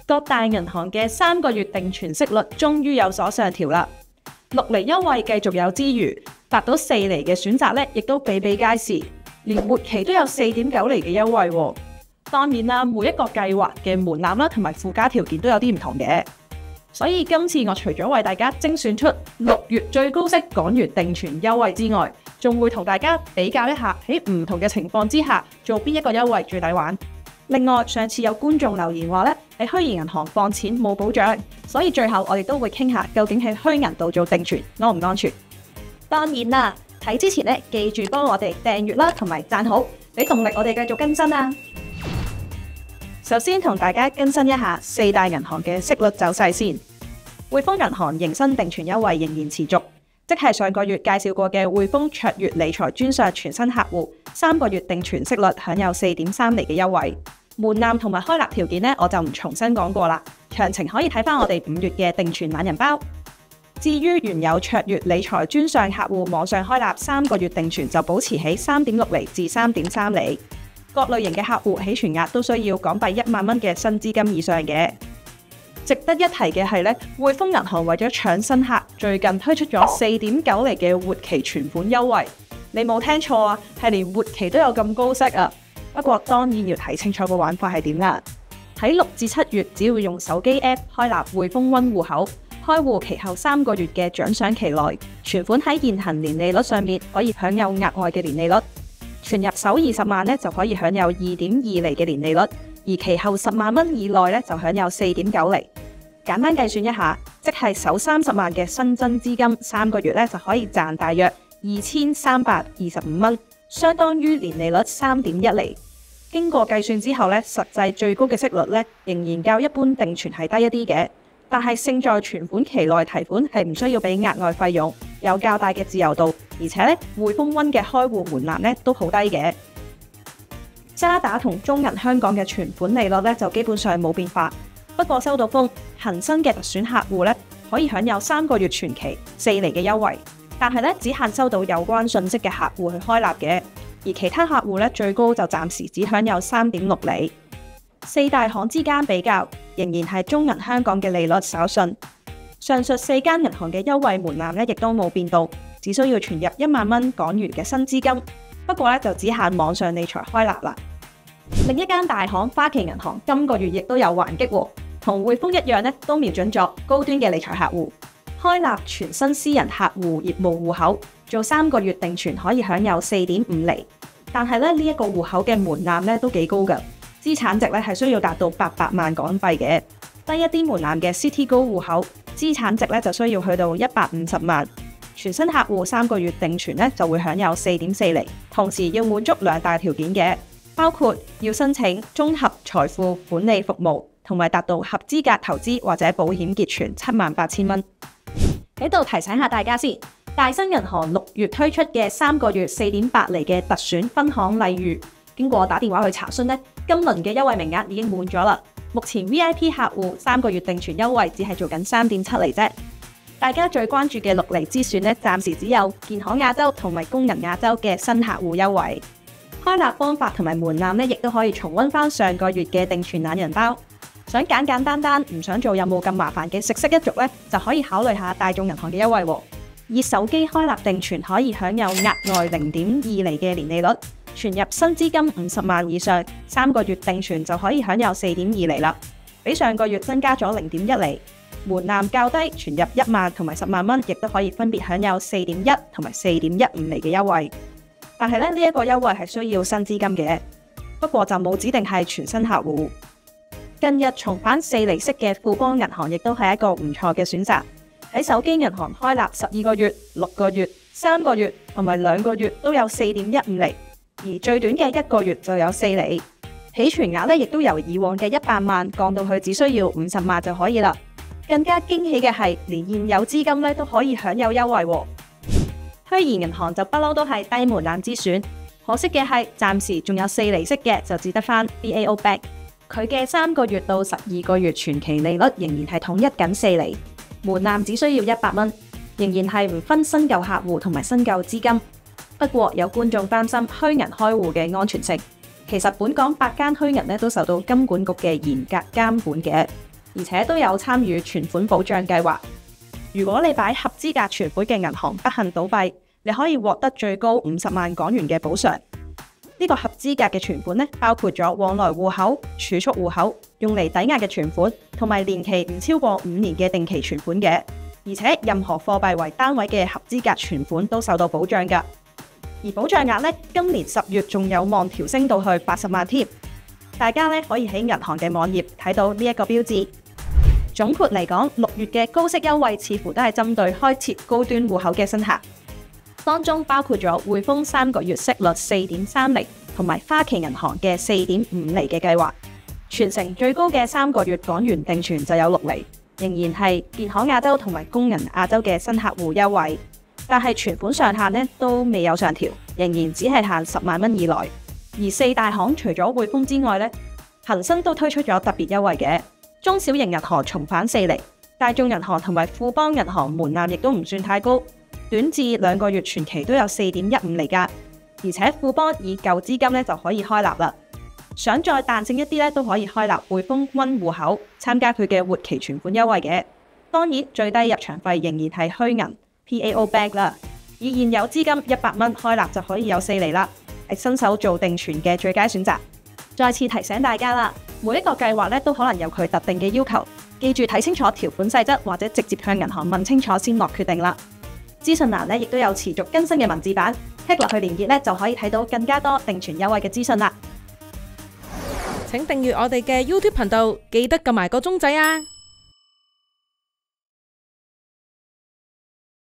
各大銀行嘅3個月定存息率終於有所上調啦，6厘優惠繼續有之餘，達到4厘嘅選擇咧，亦都比比皆是，連活期都有4.9厘嘅優惠喎。當然啦，每一個計劃嘅門檻啦同埋附加條件都有啲唔同嘅，所以今次我除咗為大家精選出6月最高息港元定存優惠之外，仲會同大家比較一下喺唔同嘅情況之下做邊一個優惠最抵玩。另外，上次有觀眾留言話咧，喺虛擬銀行放錢冇保障，所以最後我哋都會傾下究竟喺虛銀度做定存安唔安全。當然啦，睇之前咧，記住幫我哋訂閱啦同埋讚好，俾動力我哋繼續更新啊！首先同大家更新一下4大銀行嘅息率走勢先。匯豐銀行迎新定存優惠仍然持續，即係上個月介紹過嘅匯豐卓越理財專上全新客戶3個月定存息率享有4.3厘嘅優惠。門檻同埋開立條件呢，我就唔重新講過啦，詳情可以睇返我哋5月嘅定存懶人包。至於原有卓越理財專上客戶網上開立3個月定存就保持喺3.6厘至3.3厘。各類型嘅客戶起存額都需要港幣1萬蚊嘅新資金以上嘅。值得一提嘅係咧，匯豐銀行為咗搶新客，最近推出咗4.9厘嘅活期存款優惠。你冇聽錯啊，係連活期都有咁高息啊！不過當然要睇清楚個玩法係點啦。喺6至7月，只要用手機 App 開立匯豐 One 戶口，開戶期後3個月嘅獎賞期內，存款喺現行年利率上面可以享有額外嘅年利率。存入首20萬咧就可以享有2.2厘嘅年利率，而其後10萬蚊以內咧就享有4.9厘。簡單計算一下，即係首30萬嘅新增資金3個月咧就可以賺大約2325蚊，相當於年利率3.1厘。經過計算之後咧，實際最高嘅息率咧仍然較一般定存係低一啲嘅，但係勝在存款期內提款係唔需要俾額外費用，有較大嘅自由度，而且咧匯豐 One 嘅開戶門檻咧都好低嘅。渣打同中銀香港嘅存款利率咧就基本上冇變化，不過收到風，恒生嘅特選客戶咧可以享有3個月存期4厘嘅優惠，但係咧只限收到有關信息嘅客戶去開立嘅，而其他客戶咧最高就暫時只享有3.6厘。4大行之間比較，仍然係中銀香港嘅利率稍遜。上述4間銀行嘅優惠門檻咧亦都冇變到，只需要存入1萬蚊港元嘅新資金，不過咧就只限網上理財開立啦。另一間大行花旗銀行今個月亦都有還擊喎，同匯豐一樣咧，都瞄準作高端嘅理財客戶，開立全新私人客戶業務戶口，做3個月定存可以享有4.5厘。但係咧呢一個戶口嘅門檻咧都幾高㗎，資產值咧係需要達到800萬港幣嘅。低一啲門檻嘅 Citigold 戶口，資產值咧就需要去到150萬。全新客戶3個月定存咧就會享有4.4厘，同時要滿足2大條件嘅，包括要申請綜合財富管理服務，同埋達到合資格投資或者保險結存78000蚊。喺度提醒下大家先，大新銀行6月推出嘅3個月4.8厘嘅特選分行禮遇，經過打電話去查詢咧，今輪嘅優惠名額已經滿咗啦。目前 VIP 客戶3個月定存優惠只係做緊3.7厘啫。大家最關注嘅6厘之選咧，暫時只有建行亞洲同埋工銀亞洲嘅新客戶優惠。開立方法同埋門檻咧，亦都可以重溫翻上個月嘅定存懶人包。想簡簡單單，唔想做任務咁麻煩嘅食色一族咧，就可以考慮下大眾銀行嘅優惠喎。以手機開立定存可以享有額外0.2厘嘅年利率，存入新資金50萬以上，3個月定存就可以享有4.2厘啦，比上個月增加咗0.1厘。門檻較低，存入1萬同埋10萬蚊，亦都可以分別享有4.1同埋4.15厘嘅優惠。但係咧呢一個優惠係需要新資金嘅，不過就冇指定係全新客戶。近日重返4厘息嘅富邦銀行亦都係一個唔錯嘅選擇。喺手機銀行開立12個月、6個月、3個月同埋2個月都有4.15厘，而最短嘅1個月就有4厘。起存額咧亦都由以往嘅100萬降到去只需要50萬就可以啦。更加驚喜嘅係，連現有資金咧都可以享有優惠喎。虛擬銀行就不嬲都係低門檻之選，可惜嘅係暫時仲有4厘息嘅就只得返 BAO Bank，佢嘅3個月到12個月存期利率仍然係統一緊4厘，門檻只需要100蚊，仍然係唔分新舊客戶同埋新舊資金。不過有觀眾擔心虛銀開戶嘅安全性，其實本港8間虛銀咧都受到金管局嘅嚴格監管嘅。 而且都有參與存款保障計劃。如果你擺合資格存款嘅銀行不幸倒閉，你可以獲得最高50萬港元嘅補償。呢個合資格嘅存款包括咗往來戶口、儲蓄戶口、用嚟抵押嘅存款，同埋年期唔超過5年嘅定期存款嘅。而且任何貨幣為單位嘅合資格存款都受到保障㗎。而保障額今年10月仲有望調升到去80萬添。大家可以喺銀行嘅網頁睇到呢一個標誌。總括嚟講，6月嘅高息優惠似乎都係針對開設高端戶口嘅新客。當中包括咗匯豐3個月息率4.3厘，同埋花旗銀行嘅4.5厘嘅計劃。全城最高嘅3個月港元定存就有6厘，仍然係建行亞洲同埋工銀亞洲嘅新客戶優惠。但係存款上限都未有上調，仍然只係限10萬蚊以內。而4大行除咗匯豐之外恒生都推出咗特別優惠嘅。中小型銀行重返4厘，大眾銀行同埋富邦銀行門檻亦都唔算太高。短至2個月存期都有4.15厘㗎，而且富邦以舊資金就可以開立啦。想再彈性一啲都可以開立匯豐溫戶口，參加佢嘅活期存款優惠嘅。當然最低入場費仍然係虛銀 PAO Bank 啦。以現有資金100蚊開立就可以有4厘啦，係新手做定存嘅最佳選擇。再次提醒大家啦，每一個計劃都可能有佢特定嘅要求，記住睇清楚條款細則或者直接向銀行問清楚先落決定啦。資訊欄亦都有持續更新嘅文字版，click落去連結就可以睇到更加多定存優惠嘅資訊啦。 請訂閱我哋嘅 YouTube 頻道，記得撳埋個鐘仔啊！